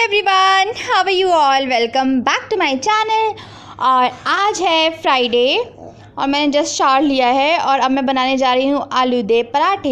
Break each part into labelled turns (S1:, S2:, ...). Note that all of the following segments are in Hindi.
S1: Everyone, how are you all. Welcome back to my channel. और आज है फ्राइडे और मैंने जस्ट शावर लिया है और अब मैं बनाने जा रही हूँ आलू के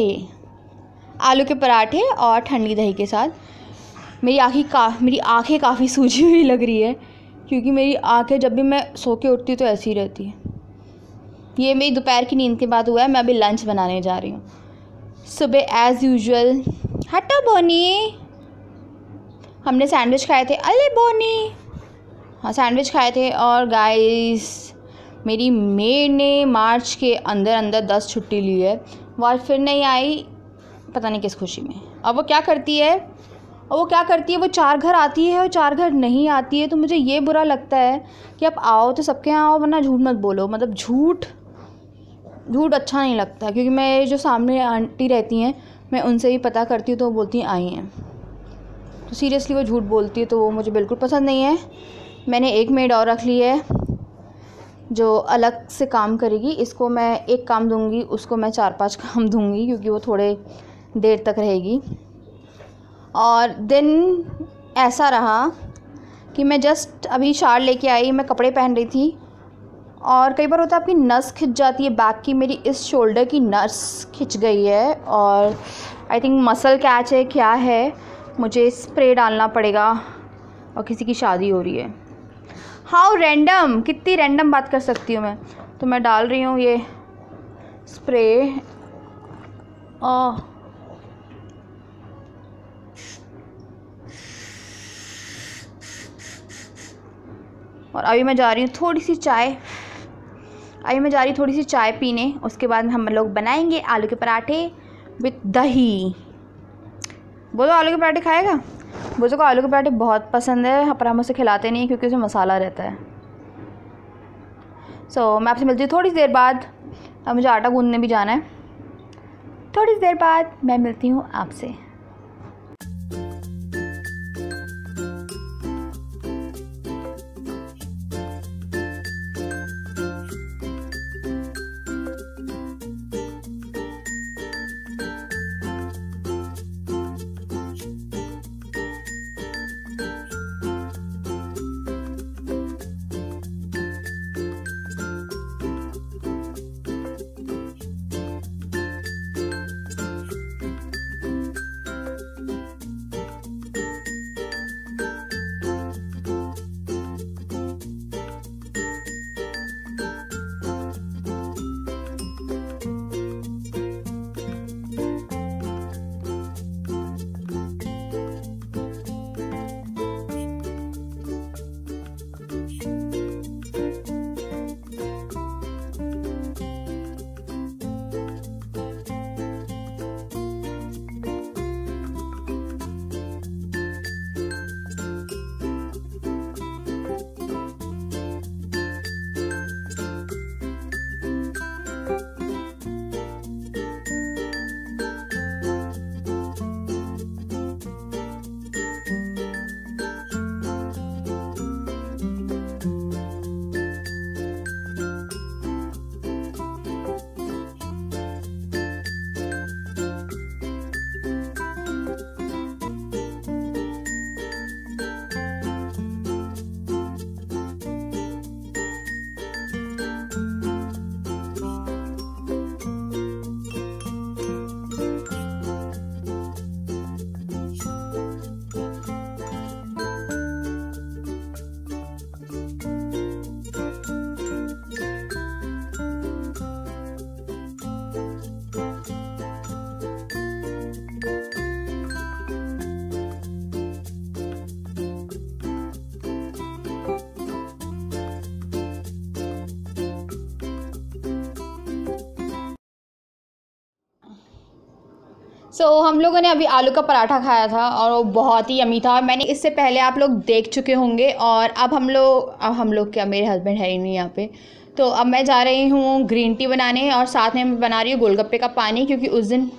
S1: पराठे और ठंडी दही के साथ। मेरी आँखें काफ़ी सूजी हुई लग रही है क्योंकि मेरी आँखें जब भी मैं सो के उठती हूँ तो ऐसी ही रहती है। ये मेरी दोपहर की नींद के बाद हुआ है। मैं अभी लंच बनाने जा रही हूँ। सुबह एज़ यूजुअल हटो बोनी, हमने सैंडविच खाए थे। अले बोनी, हाँ सैंडविच खाए थे। और गाइस मेरी मेड ने मार्च के अंदर 10 छुट्टी ली है। वो फिर नहीं आई, पता नहीं किस खुशी में। अब वो क्या करती है, वो 4 घर आती है और 4 घर नहीं आती है। तो मुझे ये बुरा लगता है कि आप आओ तो सबके यहाँ आओ, वरना झूठ मत बोलो। मतलब झूठ अच्छा नहीं लगता क्योंकि मैं जो सामने आंटी रहती हैं मैं उनसे ही पता करती हूँ तो वो बोलती हैं आई हैं। तो सीरियसली वो झूठ बोलती है तो वो मुझे बिल्कुल पसंद नहीं है। मैंने एक मेड और रख ली है जो अलग से काम करेगी। इसको मैं एक काम दूंगी, उसको मैं 4-5 काम दूंगी क्योंकि वो थोड़े देर तक रहेगी। और दिन ऐसा रहा कि मैं जस्ट अभी शावर लेके आई, मैं कपड़े पहन रही थी और कई बार होता है आपकी नस खिंच जाती है बैक की। मेरी इस शोल्डर की नस खिंच गई है और आई थिंक मसल कैच है, क्या है, मुझे स्प्रे डालना पड़ेगा। और किसी की शादी हो रही है। हाउ रैंडम, कितनी रैंडम बात कर सकती हूँ मैं। तो मैं डाल रही हूँ ये स्प्रे। और अभी मैं जा रही हूँ थोड़ी सी चाय पीने। उसके बाद हम लोग बनाएंगे आलू के पराठे विद दही। बोलो आलू के पराठे खाएगा। बोलो को आलू के पराठे बहुत पसंद है पर हम उसे खिलाते नहीं हैं क्योंकि उसमें मसाला रहता है। मैं आपसे मिलती हूँ थोड़ी देर बाद। अब मुझे आटा गूंदने भी जाना है। थोड़ी देर बाद मैं मिलती हूँ आपसे। हम लोगों ने अभी आलू का पराठा खाया था और वो बहुत ही यमी था। मैंने इससे पहले आप लोग देख चुके होंगे। और अब हम लोग क्या, मेरे हस्बैंड है ही नहीं यहाँ पे। तो अब मैं जा रही हूँ ग्रीन टी बनाने और साथ में मैं बना रही हूँ गोलगप्पे का पानी क्योंकि उस दिन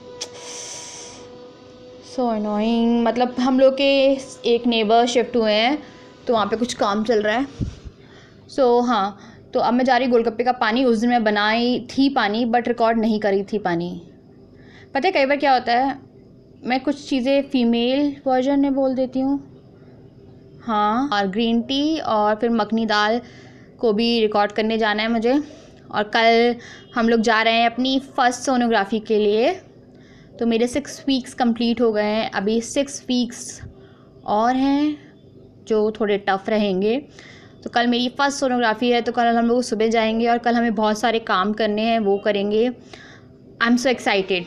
S1: सो अनोइंग, मतलब हम लोग के एक नेबर शिफ्ट हुए हैं तो वहाँ पे कुछ काम चल रहा है। हाँ, तो अब मैं जा रही गोलगप्पे का पानी। उस दिन मैं बनाई थी पानी बट रिकॉर्ड नहीं करी थी पानी। पता है कई बार क्या होता है, मैं कुछ चीज़ें फ़ीमेल वर्जन में बोल देती हूँ हाँ, और ग्रीन टी और फिर मखनी दाल को भी रिकॉर्ड करने जाना है मुझे। और कल हम लोग जा रहे हैं अपनी फ़र्स्ट सोनोग्राफ़ी के लिए। तो मेरे 6 वीक्स कंप्लीट हो गए हैं, अभी 6 वीक्स और हैं जो थोड़े टफ़ रहेंगे। तो कल मेरी फ़र्स्ट सोनोग्राफ़ी है, तो कल हम लोग सुबह जाएंगे और कल हमें बहुत सारे काम करने हैं, वो करेंगे। I am so excited.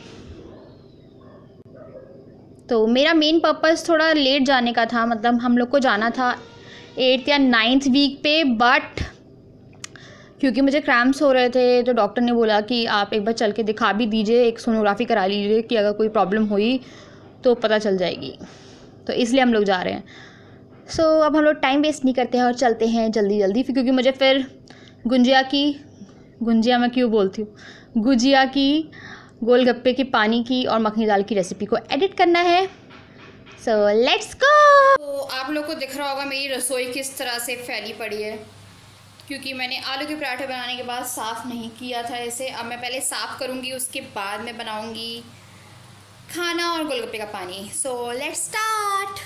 S1: तो मेरा मेन पर्पस थोड़ा लेट जाने का था, मतलब हम लोग को जाना था 8th या 9th वीक पे, बट क्योंकि मुझे क्रैम्प्स हो रहे थे तो डॉक्टर ने बोला कि आप एक बार चल के दिखा भी दीजिए, एक सोनोग्राफ़ी करा लीजिए कि अगर कोई प्रॉब्लम हुई तो पता चल जाएगी। तो इसलिए हम लोग जा रहे हैं। सो अब हम लोग टाइम वेस्ट नहीं करते हैं और चलते हैं जल्दी जल्दी, क्योंकि मुझे फिर गुंजिया मैं क्यों बोलती हूँ, गुजिया की, गोलगप्पे की, पानी की और मखनी दाल की रेसिपी को एडिट करना है। So let's go. तो आप लोग को दिख रहा होगा मेरी रसोई किस तरह से फैली पड़ी है, क्योंकि मैंने आलू के पराठे बनाने के बाद साफ़ नहीं किया था इसे। अब मैं पहले साफ़ करूँगी, उसके बाद मैं बनाऊँगी खाना और गोलगप्पे का पानी। So let's start.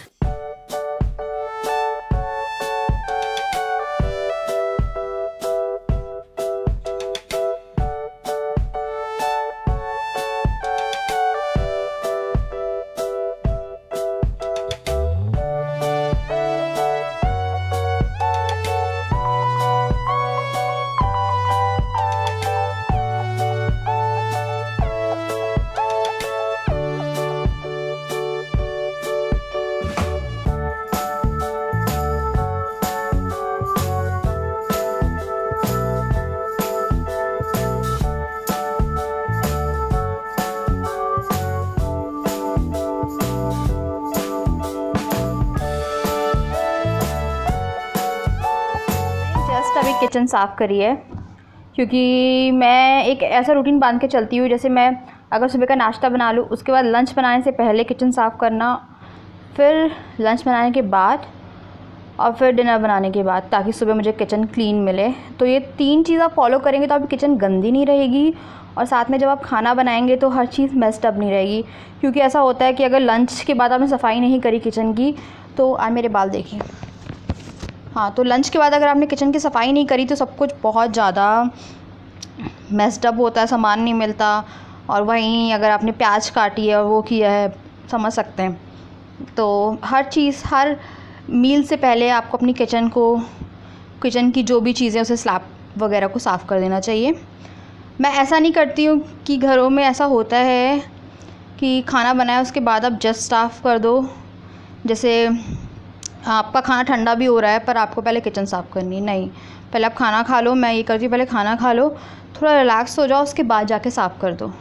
S1: अभी किचन साफ़ करी है, क्योंकि मैं एक ऐसा रूटीन बांध के चलती हूँ, जैसे मैं अगर सुबह का नाश्ता बना लूँ, उसके बाद लंच बनाने से पहले किचन साफ़ करना, फिर लंच बनाने के बाद और फिर डिनर बनाने के बाद, ताकि सुबह मुझे किचन क्लीन मिले। तो ये 3 चीज़ आप फॉलो करेंगे तो आपकी किचन गंदी नहीं रहेगी, और साथ में जब आप खाना बनाएंगे तो हर चीज़ मेस्ड अप नहीं रहेगी। क्योंकि ऐसा होता है कि अगर लंच के बाद आपने सफाई नहीं करी किचन की, तो आज मेरे बाल देखिए, हाँ, तो लंच के बाद अगर आपने किचन की सफाई नहीं करी तो सब कुछ बहुत ज़्यादा मेस्ड अप होता है, सामान नहीं मिलता। और वहीं अगर आपने प्याज काटी है और वो किया है, समझ सकते हैं। तो हर चीज़, हर मील से पहले आपको अपनी किचन की जो भी चीज़ें, उसे स्लैब वगैरह को साफ़ कर देना चाहिए। मैं ऐसा नहीं करती हूँ कि घरों में ऐसा होता है कि खाना बनाया उसके बाद आप जस्ट साफ़ कर दो, जैसे आपका खाना ठंडा भी हो रहा है पर आपको पहले किचन साफ़ करनी, नहीं, पहले आप खाना खा लो। मैं ये करती हूँ, पहले खाना खा लो, थोड़ा रिलैक्स हो जाओ, उसके बाद जाके साफ़ कर दो।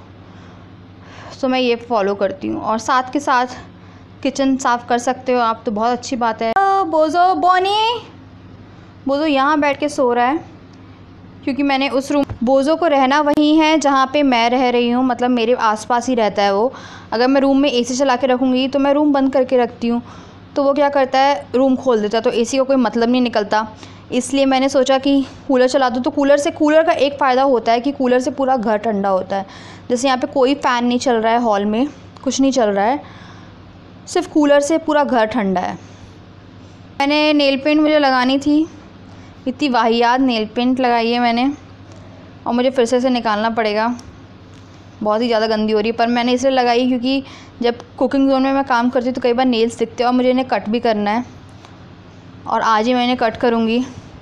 S1: तो मैं ये फॉलो करती हूँ। और साथ के साथ किचन साफ़ कर सकते हो आप, तो बहुत अच्छी बात है। बोझो यहाँ बैठ के सो रहा है, क्योंकि मैंने उस रूम, बोझो को रहना वहीं है जहाँ पे मैं रह रही हूँ, मतलब मेरे आसपास ही रहता है वो। अगर मैं रूम में एसी चला के रखूँगी, तो मैं रूम बंद करके रखती हूँ, तो वो क्या करता है, रूम खोल देता है, तो एसी का कोई मतलब नहीं निकलता। इसलिए मैंने सोचा कि कूलर चला दूँ। तो कूलर का एक फ़ायदा होता है कि कूलर से पूरा घर ठंडा होता है। जैसे यहाँ पे कोई फ़ैन नहीं चल रहा है, हॉल में कुछ नहीं चल रहा है, सिर्फ कूलर से पूरा घर ठंडा है। मैंने नेल पेंट मुझे लगानी थी, इतनी वाहियात नेल पेंट लगाई है मैंने, और मुझे फिर से इसे निकालना पड़ेगा, बहुत ही ज़्यादा गंदी हो रही है। पर मैंने इसलिए लगाई क्योंकि जब कुकिंग जोन में मैं काम करती हूँ तो कई बार नेल्स दिखते हैं और मुझे इन्हें कट भी करना है, और आज ही मैं इन्हें कट करूँगी।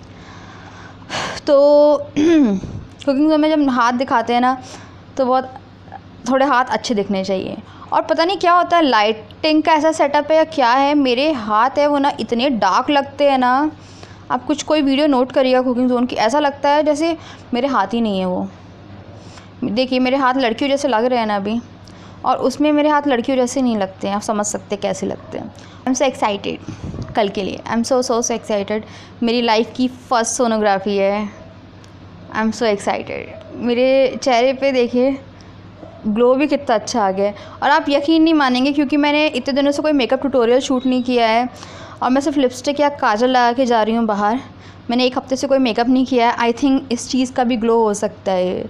S1: तो कुकिंग जोन में जब हाथ दिखाते हैं ना, तो बहुत थोड़े हाथ अच्छे दिखने चाहिए। और पता नहीं क्या होता है, लाइटिंग का ऐसा सेटअप है या क्या है, मेरे हाथ है वो ना इतने डार्क लगते हैं ना। आप कोई वीडियो नोट करिएगा कुकिंग जोन की, ऐसा लगता है जैसे मेरे हाथ ही नहीं है वो। देखिए मेरे हाथ लड़कियों जैसे लग रहे हैं ना अभी, और उसमें मेरे हाथ लड़कियों जैसे नहीं लगते हैं। आप समझ सकते हैं कैसे लगते हैं। आई एम सो एक्साइटेड कल के लिए, आई एम सो एक्साइटेड। मेरी लाइफ की फ़र्स्ट सोनोग्राफ़ी है, आई एम सो एक्साइटेड। मेरे चेहरे पे देखिए ग्लो भी कितना अच्छा आ गया है। और आप यकीन नहीं मानेंगे, क्योंकि मैंने इतने दिनों से कोई मेकअप ट्यूटोरियल शूट नहीं किया है, और मैं सिर्फ लिपस्टिक या काजल लगा के जा रही हूँ बाहर। मैंने 1 हफ़्ते से कोई मेकअप नहीं किया है। आई थिंक इस चीज़ का भी ग्लो हो सकता है।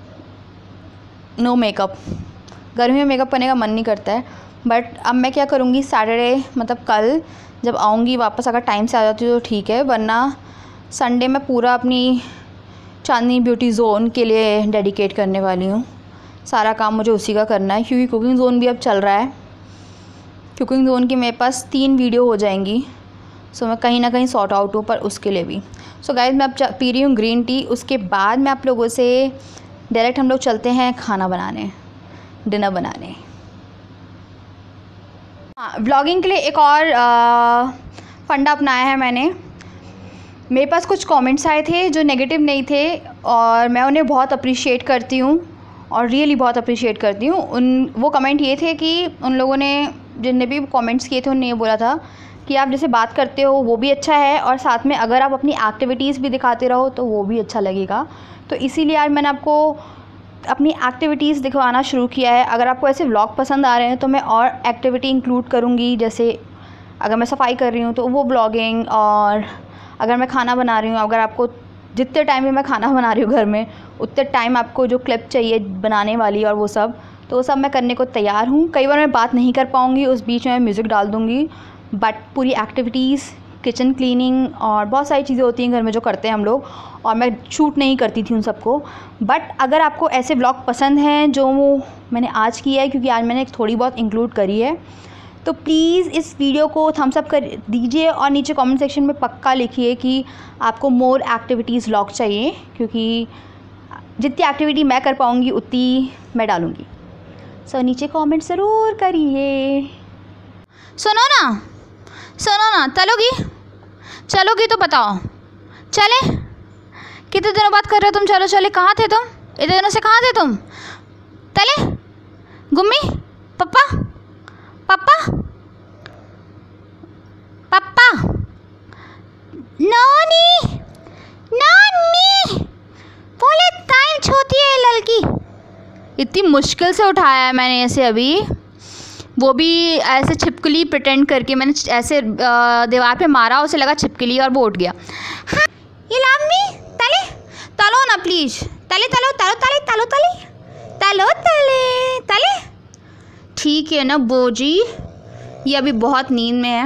S1: नो मेकअप, गर्मी में मेकअप करने का मन नहीं करता है। बट अब मैं क्या करूँगी, सैटरडे मतलब कल जब आऊँगी वापस अगर टाइम से आ जाती हूँ तो ठीक है, वरना संडे मैं पूरा अपनी चांदनी ब्यूटी ज़ोन के लिए डेडिकेट करने वाली हूँ। सारा काम मुझे उसी का करना है, क्योंकि कुकिंग ज़ोन भी अब चल रहा है। कुकिंग ज़ोन की मेरे पास 3 वीडियो हो जाएंगी, सो मैं कहीं ना कहीं सॉर्ट आउट हूँ पर उसके लिए भी। सो गाइस मैं अब पी रही हूँ ग्रीन टी। उसके बाद मैं आप लोगों से डायरेक्ट हम लोग चलते हैं खाना बनाने, डिनर बनाने। हाँ, व्लॉगिंग के लिए एक और फंडा अपनाया है मैंने। मेरे पास कुछ कमेंट्स आए थे जो नेगेटिव नहीं थे और मैं उन्हें बहुत अप्रिशिएट करती हूँ और रियली बहुत अप्रिशिएट करती हूँ। वो कमेंट ये थे कि उन लोगों ने जिनने भी कमेंट्स किए थे उन्होंने ये बोला था कि आप जैसे बात करते हो वो भी अच्छा है और साथ में अगर आप अपनी एक्टिविटीज़ भी दिखाते रहो तो वो भी अच्छा लगेगा। तो इसीलिए आज मैंने आपको अपनी एक्टिविटीज़ दिखवाना शुरू किया है। अगर आपको ऐसे व्लॉग पसंद आ रहे हैं तो मैं और एक्टिविटी इंक्लूड करूँगी, जैसे अगर मैं सफाई कर रही हूँ तो वो ब्लॉगिंग, और अगर मैं खाना बना रही हूँ, अगर आपको जितने टाइम में मैं खाना बना रही हूँ घर में उतने टाइम आपको जो क्लिप चाहिए बनाने वाली और वो सब, तो वो सब मैं करने को तैयार हूँ। कई बार मैं बात नहीं कर पाऊँगी, उस बीच में मैं म्यूज़िक डाल दूँगी, बट पूरी एक्टिविटीज़, किचन क्लीनिंग और बहुत सारी चीज़ें होती हैं घर में जो करते हैं हम लोग, और मैं शूट नहीं करती थी उन सबको। बट अगर आपको ऐसे व्लॉग पसंद हैं जो मैंने आज किया है, क्योंकि आज मैंने थोड़ी बहुत इंक्लूड करी है, तो प्लीज़ इस वीडियो को थम्स अप कर दीजिए और नीचे कमेंट सेक्शन में पक्का लिखिए कि आपको मोर एक्टिविटीज़ व्लॉग चाहिए, क्योंकि जितनी एक्टिविटी मैं कर पाऊँगी उतनी मैं डालूँगी। सो नीचे कमेंट ज़रूर करिए। सुनो ना, चलोगी तो बताओ। चले, कितने दिनों बात कर रहे हो तुम? चलो चले, कहाँ थे तुम इतने दिनों से? कहाँ थे तुम? तले, गुम्मी, पप्पा, नानी बोले टाइम छोटी है लड़की। इतनी मुश्किल से उठाया है मैंने ऐसे अभी, वो भी ऐसे छिपकली प्रिटेंड करके मैंने ऐसे दीवार पे मारा, उसे लगा छिपकली और वो उठ गया। हाँ, ये लामी तलो ना प्लीज, तले। ठीक है ना बोजी, ये अभी बहुत नींद में है।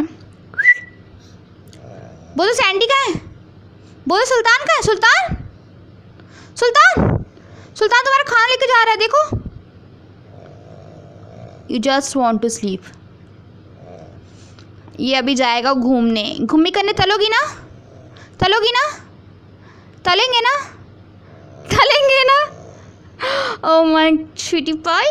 S1: बोलो सैंडी कहाँ है? बोलो सुल्तान कहाँ है? सुल्तान तुम्हारा खाना लेके जा रहा है, देखो। You just want to sleep. ये अभी जाएगा घूमने करने। तलेंगे ना। ओह माय छोटी पाई।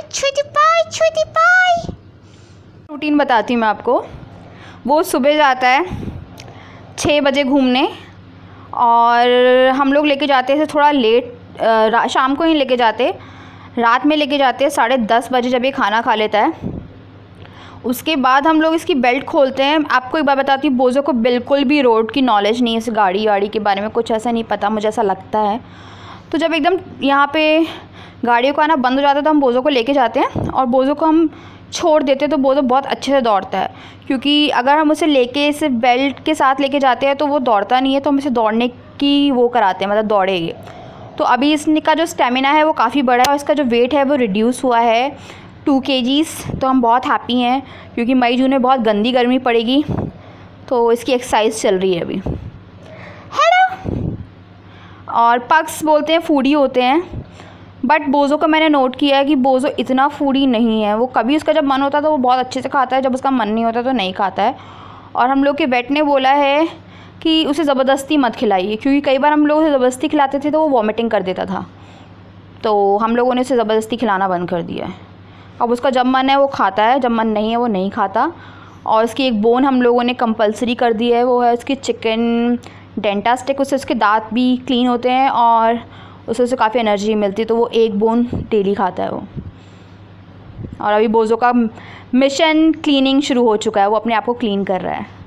S1: रूटीन बताती हूँ मैं आपको। वो सुबह जाता है 6 बजे घूमने, और हम लोग लेके जाते हैं थोड़ा लेट, शाम को ही लेके जाते, रात में लेके जाते हैं 10:30 बजे जब ये खाना खा लेता है। उसके बाद हम लोग इसकी बेल्ट खोलते हैं। आपको एक बात बताती हूँ, बोझो को बिल्कुल भी रोड की नॉलेज नहीं है, इस गाड़ी वाड़ी के बारे में कुछ ऐसा नहीं पता, मुझे ऐसा लगता है। तो जब एकदम यहाँ पे गाड़ियों का आना बंद हो जाता है तो हम बोझो को लेके जाते हैं और बोझो को हम छोड़ देते हैं, तो बोझो बहुत अच्छे से दौड़ता है। क्योंकि अगर हम उसे लेके सिर्फ बेल्ट के साथ लेके जाते हैं तो वो दौड़ता नहीं है, तो हम इसे दौड़ने की वो कराते हैं, मतलब दौड़ेगी। तो अभी इसका जो स्टेमिना है वो काफ़ी बड़ा है और इसका जो वेट है वो रिड्यूस हुआ है 2 kgs। तो हम बहुत हैप्पी हैं, क्योंकि मई जून में बहुत गंदी गर्मी पड़ेगी, तो इसकी एक्सरसाइज चल रही है अभी। हेलो। और पग्स बोलते हैं फूडी होते हैं, बट बोझो को मैंने नोट किया है कि बोझो इतना फूडी नहीं है। वो कभी उसका जब मन होता है तो वो बहुत अच्छे से खाता है, जब उसका मन नहीं होता तो नहीं खाता है। और हम लोग के वेट ने बोला है कि उसे ज़बरदस्ती मत खिलाइए, क्योंकि कई बार हम लोग उसे ज़बरदस्ती खिलाते थे तो वो वॉमिटिंग कर देता था, तो हम लोगों ने उसे ज़बरदस्ती खिलाना बंद कर दिया है। अब उसका जब मन है वो खाता है, जब मन नहीं है वो नहीं खाता। और उसकी एक बोन हम लोगों ने कंपलसरी कर दी है, वो है उसकी चिकन डेंटास्टिक। उससे उसके दांत भी क्लीन होते हैं और उससे काफ़ी एनर्जी मिलती है, तो वो एक बोन डेली खाता है वो। और अभी बोझो का मिशन क्लीनिंग शुरू हो चुका है, वो अपने आप को क्लीन कर रहा है।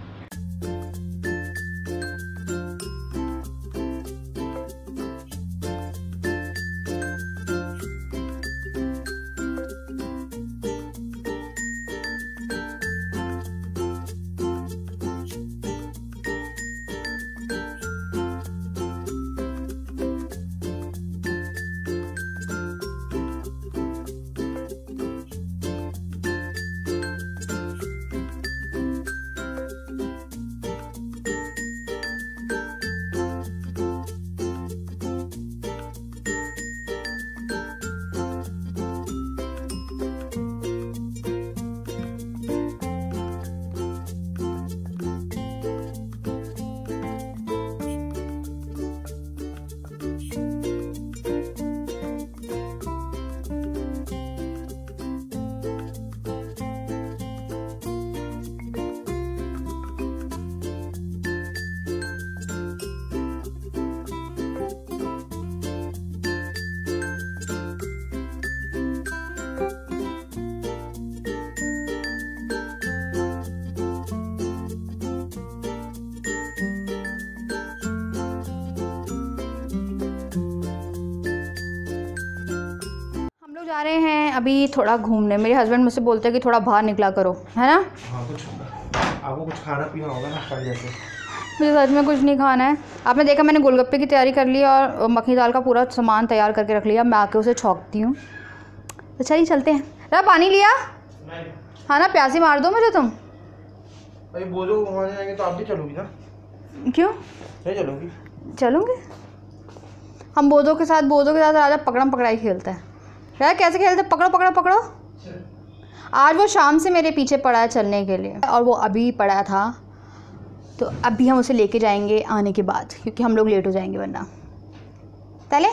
S1: अभी थोड़ा घूमने। मेरे हस्बैंड मुझसे बोलते हैं कि थोड़ा बाहर निकला करो, है ना?
S2: हाँ, आपको कुछ खाना पीना होगा ना कल जैसे।
S1: मुझे सच में कुछ नहीं खाना है। आपने देखा मैंने गोलगप्पे की तैयारी कर ली और मखनी दाल का पूरा सामान तैयार करके रख लिया। मैं आके उसे छौंकती हूँ। तो चलिए चलते हैं। रहा पानी लिया? हाँ ना, प्यासी मार दो मुझे तुम।
S2: अरे बोलो वहाँ जाएंगे तो आप भी चलोगी ना?
S1: क्यों
S2: नहीं चलोगी?
S1: चलूँगी। हम बोधों के साथ राजा पकड़म पकड़ाई खेलता है। राजा कैसे खेलते हैं? पकड़ो पकड़ो पकड़ो। आज वो शाम से मेरे पीछे पड़ा है चलने के लिए और वो अभी पड़ा था, तो अभी हम उसे लेके जाएंगे आने के बाद, क्योंकि हम लोग लेट हो जाएंगे वरना। चले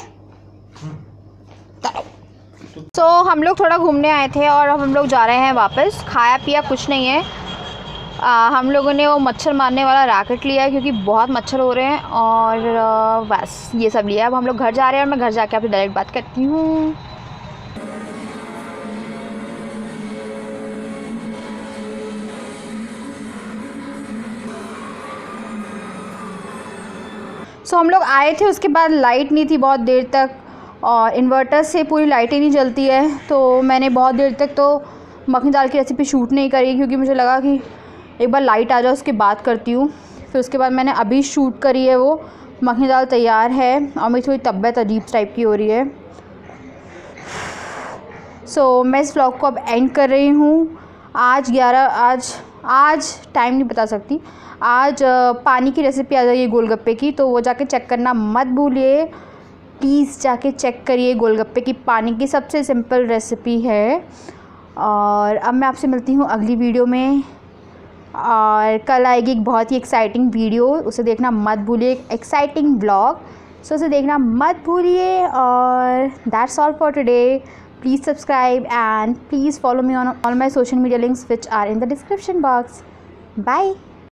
S1: तो हम लोग थोड़ा घूमने आए थे और अब हम लोग जा रहे हैं वापस। खाया पिया कुछ नहीं है। हम लोगों ने वो मच्छर मारने वाला रैकेट लिया है क्योंकि बहुत मच्छर हो रहे हैं और बस ये सब लिया। अब हम लोग घर जा रहे हैं और मैं घर जाके आपसे डायरेक्ट बात करती हूँ। सो हम लोग आए थे, उसके बाद लाइट नहीं थी बहुत देर तक और इन्वर्टर से पूरी लाइटें नहीं जलती है, तो मैंने बहुत देर तक तो मखनी दाल की रेसिपी शूट नहीं करी क्योंकि मुझे लगा कि एक बार लाइट आ जाए उसके बाद करती हूँ। फिर उसके बाद मैंने अभी शूट करी है। वो मखनी दाल तैयार है और मेरी थोड़ी तबीयत अजीब टाइप की हो रही है। सो मैं इस व्लॉग को अब एंड कर रही हूँ। आज टाइम नहीं बता सकती। आज पानी की रेसिपी आ जाएगी गोलगप्पे की, तो वो जाके चेक करना मत भूलिए। प्लीज़ जाके चेक करिए। गोलगप्पे की पानी की सबसे सिंपल रेसिपी है। और अब मैं आपसे मिलती हूँ अगली वीडियो में और कल आएगी एक बहुत ही एक्साइटिंग वीडियो, उसे देखना मत भूलिए। एक्साइटिंग व्लॉग, सो उसे देखना मत भूलिए। और that's all for today. Please subscribe and please follow me on all my social media links which are in the description box. Bye.